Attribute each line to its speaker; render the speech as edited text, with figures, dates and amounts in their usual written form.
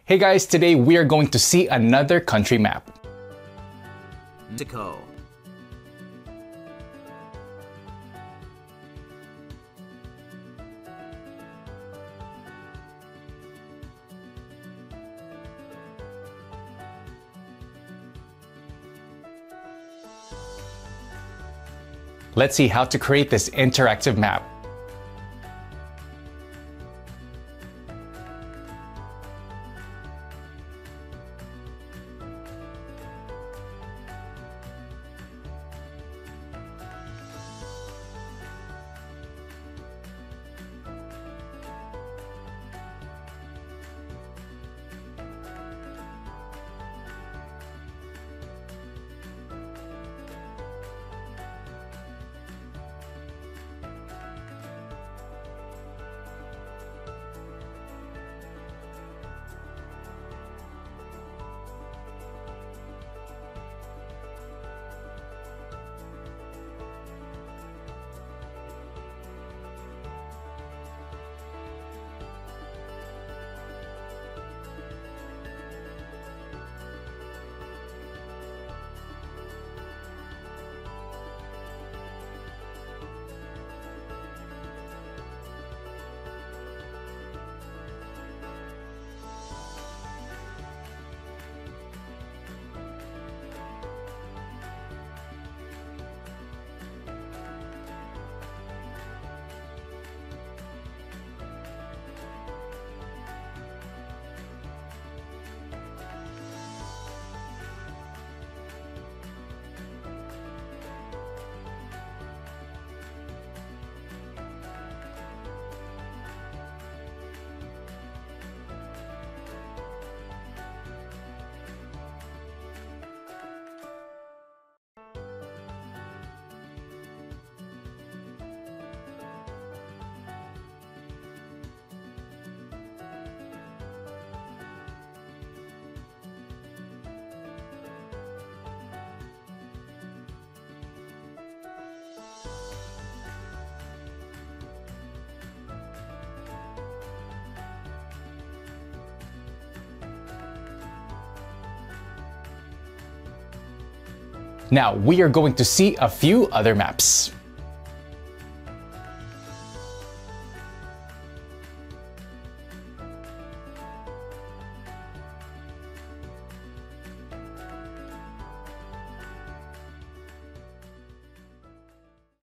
Speaker 1: Hey guys, today we are going to see another country map.
Speaker 2: Mexico.
Speaker 1: Let's see how to create this interactive map. Now we are going to see a few other maps.